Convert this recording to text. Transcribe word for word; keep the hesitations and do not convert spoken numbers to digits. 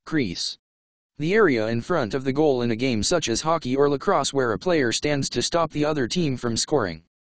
Crease. The area in front of the goal in a game such as hockey or lacrosse where a player stands to stop the other team from scoring.